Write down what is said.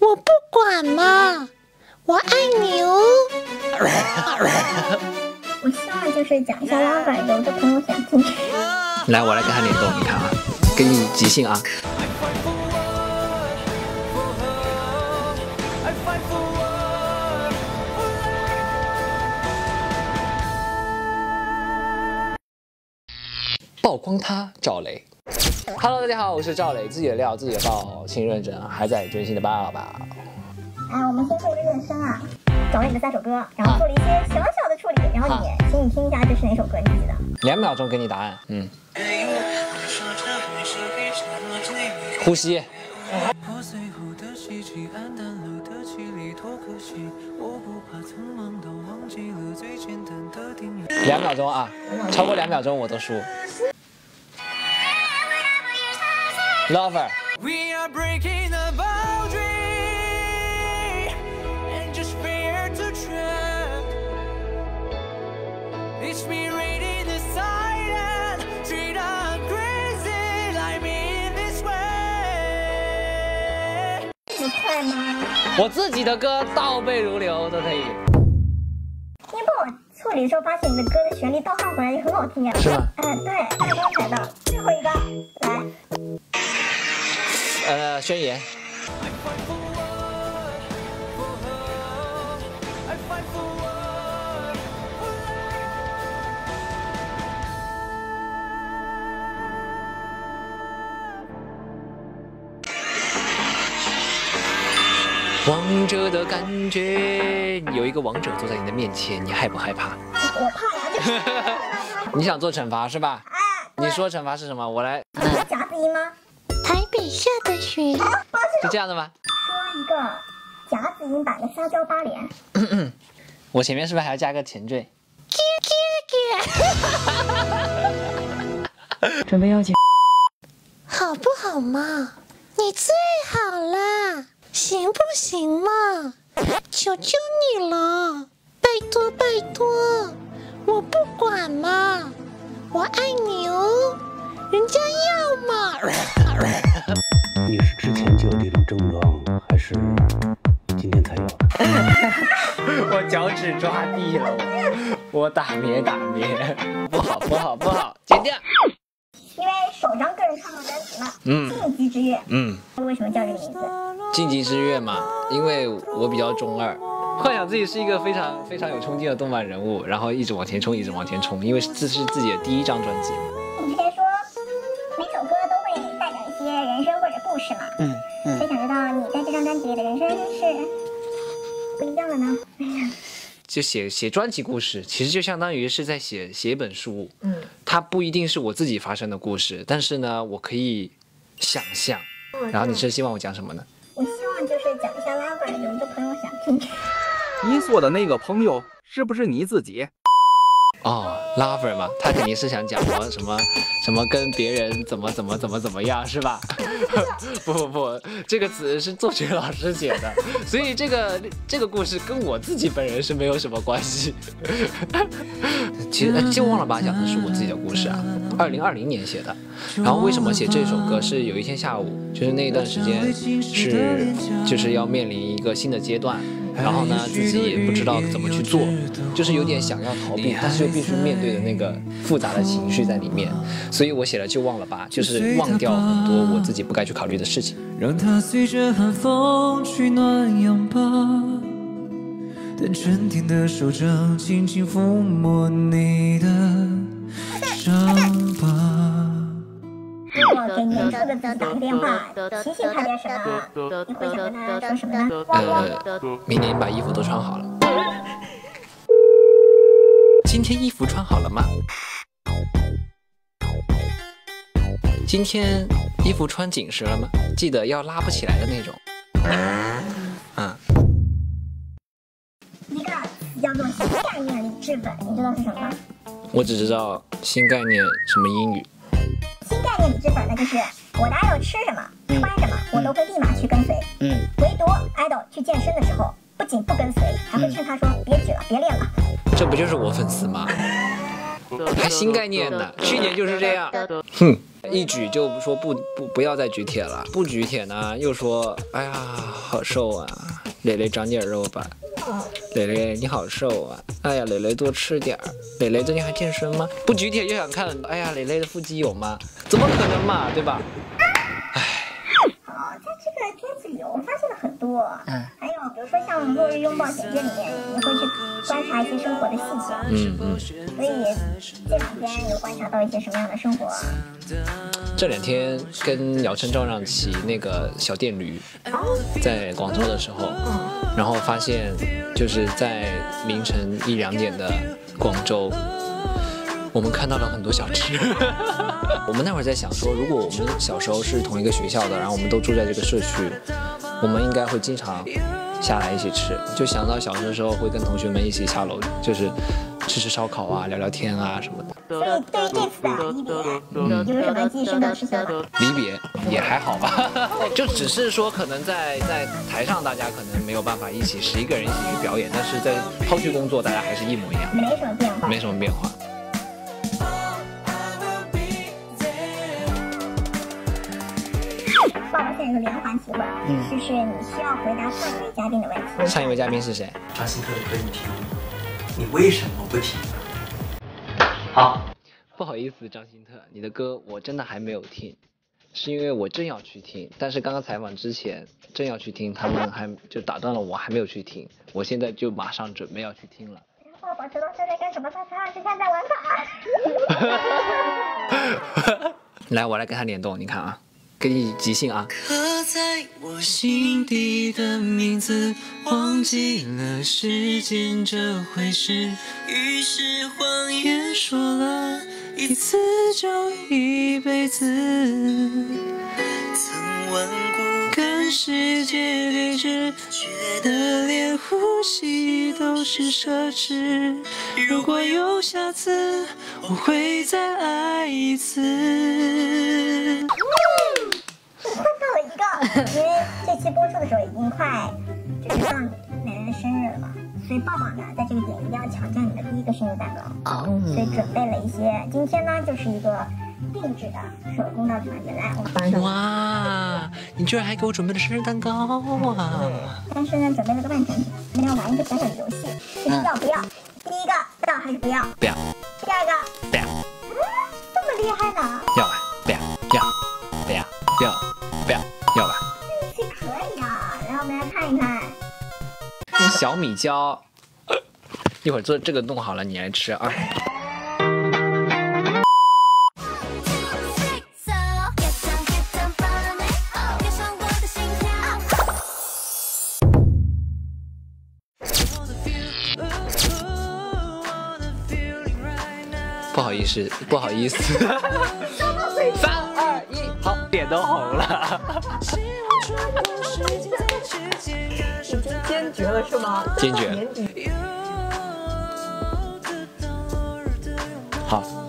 我不管嘛，我爱你哦。 我希望就是讲一下拉板，有的朋友想听。 来，我来跟他联动，你看啊，给你即兴啊。曝光他赵雷。Hello， 大家好，我是赵雷，自己的料自己的爆，请认真，还在追星的爸爸。 我们先做一个热身啊，找了你的3首歌，然后做了一些小小的处理，然后请你听一下这是哪首歌，你记得 ？2秒钟给你答案，呼吸。2秒钟啊，超过2秒钟我都输。Lover。 你快吗？ 我自己的歌倒背如流都可以。 因为帮我处理的时候，发现你的歌的旋律倒换回来也很好听啊。 是吗？ 对，刚才的最后一个，来。 宣言。王者的感觉，有一个王者坐在你的面前，你害不害怕？ 我怕呀， 你想做惩罚是吧？你说惩罚是什么？我来。 夹子音吗？ 台北下的雪。 是这样的吗？ 说一个夹子音版的撒娇8连。 我前面是不是还要加个前缀？ 准备要结。 好不好嘛？你最好啦，行不行嘛？求求你了，拜托拜托，我不管嘛，我爱你哦，人家要嘛。 你是之前就有这种症状，还是今天才有的？ 我脚趾抓地了，我打咩，不好不好不好，剪掉。 因为首张个人创作专辑嘛，晋级之月，为什么叫这个名字？ 晋级之月嘛，因为我比较中二，幻想自己是一个非常非常有冲劲的动漫人物，然后一直往前冲，一直往前冲，因为这是自己的第1张专辑嘛。 你之前说每首歌都会代表一些人生或者故事嘛，所以想知道你在这张专辑里的人生是不一样的呢？ 就写专辑故事，其实就相当于是在写一本书，它不一定是我自己发生的故事，但是呢，我可以想象。然后你是希望我讲什么呢？ 我希望就是讲一下拉板，有一个朋友想听。 你说的那个朋友是不是你自己？ 哦 ，lover 嘛，他肯定是想讲我什么跟别人怎么样是吧？不，这个词是作曲老师写的，所以这个故事跟我自己本人是没有什么关系。其实就忘了吧，讲的是我自己的故事啊，2020年写的。然后为什么写这首歌？是有一天下午，就是那一段时间就是要面临一个新的阶段。然后呢，自己也不知道怎么去做，就是有点想要逃避，但是又必须面对的那个复杂的情绪在里面，所以我写了就忘了吧，就是忘掉很多我自己不该去考虑的事情。 让它随着寒风取暖阳吧，等春天的手掌轻轻抚摸你的伤疤。 如果给年初的自己打个电话，提醒他点什么，你会想跟他说什么呢？ 明年把衣服都穿好了。今天衣服穿好了吗？今天衣服穿紧实了吗？记得要拉不起来的那种。 一个词叫做新概念理智本，你知道是什么吗？ 我只知道新概念什么英语。 新概念理智本呢，就是我的idol吃什么、穿什么，我都会立马去跟随。唯独idol去健身的时候，不仅不跟随，还会劝他说别举了，别练了。 这不就是我粉丝吗？还新概念呢？去年就是这样。 一举就说不要再举铁了，不举铁呢又说哎呀好瘦啊，蕾蕾长点肉吧。蕾蕾你好瘦啊！哎呀，蕾蕾多吃点儿。蕾蕾最近还健身吗？不举铁就想看，哎呀，蕾蕾的腹肌有吗？怎么可能嘛，对吧？唉。 在这个片子里，我发现了很多，还有比如说像《落日拥抱简介》里面，你会去观察一些生活的细节，所以这两天有观察到一些什么样的生活？ 这两天跟姚琛、赵让骑那个小电驴，在广州的时候，然后发现就是在凌晨1、2点的广州，我们看到了很多小吃。我们那会儿在想说，如果我们小时候是同一个学校的，然后我们都住在这个社区，我们应该会经常下来一起吃。就想到小的时候会跟同学们一起下楼，就是吃烧烤啊、聊聊天啊什么的。 所以对于这次的离别，有什么记忆深刻的事情吗？ 离别也还好吧，就只是说可能在台上大家可能没有办法一起11个人一起去表演，但是在后续工作大家还是一模一样， 没什么变化， 没什么变化。 爸爸现在有个连环提问，就是你需要回答上一位嘉宾的问题。 上一位嘉宾是谁？ 张新特的歌你听，你为什么不听？好， 不好意思，张新特，你的歌我真的还没有听，是因为我正要去听，但是刚刚采访之前正要去听，他们还就打断了我，还没有去听，我现在就马上准备要去听了。 爸爸知道现在干什么？他3、2之前在玩卡。 来，我来跟他联动，你看啊。给你即兴啊！ 刻在我心底的名字，忘记了时间这回事，于是谎言说了一次就一辈子。曾顽固跟世界对峙，觉得连呼吸都是奢侈。如果有下次，我会再爱一次。 看到了一个，因为这期播出的时候已经快就是到奶奶的生日了嘛，所以抱抱呢在这个点一定要抢占你的第一个生日蛋糕，所以准备了一些，今天呢就是一个定制的手工的团子，来我放上。 哇，你居然还给我准备了生日蛋糕啊！ 但是呢准备了个半成品，我们要玩一个小小的游戏，就是要不要？第一个要还是不要？ 不要。 第二个不要。 这么厉害呢？ 要吧？不要。要。不要。要。不要。要吧？ 运气可以啊，让我们来看一看。 小米椒，一会儿做这个弄好了你来吃啊。不好意思，不好意思。3、2、1，好，脸都红了。 已经坚决了是吗？ 坚决。 年底。 好。